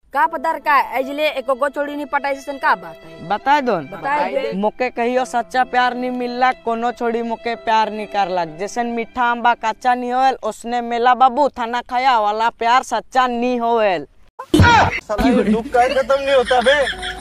का पदार का एजले एको गो छोड़ी नहीं पटाई से का बात है बताए दोन बताए दे। मोके कहियो सच्चा प्यार नहीं मिलला, कोनो छोड़ी मोके प्यार नहीं करला। जैसे मीठा आंबा कच्चा नहीं होएल, उसने मेला बाबू थाना खाया वाला प्यार सच्चा नहीं होएल। साला ये दुख का खत्म नहीं होता बे।